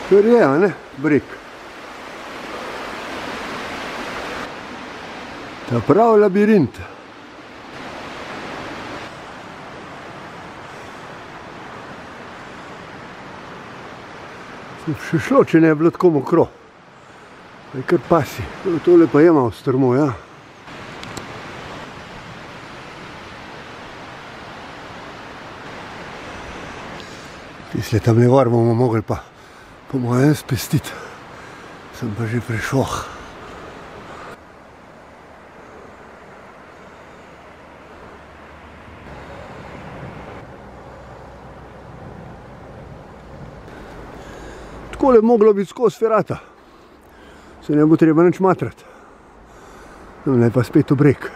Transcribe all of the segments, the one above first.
Kar je, a ne? Breg. Ta prav labirint. Še šlo, če ne je bilo tako mokro. Je kar pasi. Tole pa je malo strmo, ja. Tisle tam le gor bomo mogli pa po mojem spestiti. Sem pa že prišel. Takole moglo biti skozi ferata. Se ne bo treba nič matrati. Ne pa spet v breg.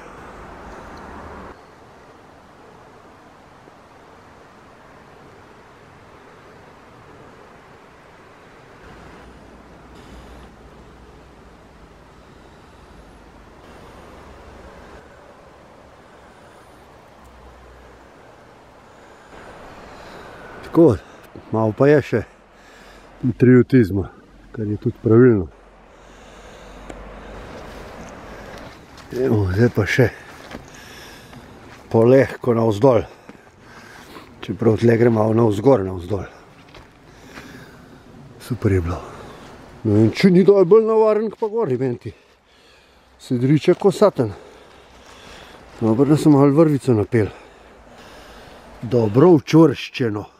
Tako, malo pa je še patriotizma, kar je tudi pravilno. Evo, zdaj pa še polehko navzdol, čeprav tle gre malo navzgor, navzdol. Super je bilo. No in če ni dol bolj navaren, pa gori, menti. Se driče ko satan. Dobro, da sem malo vrvico napel. Dobro učvrščeno.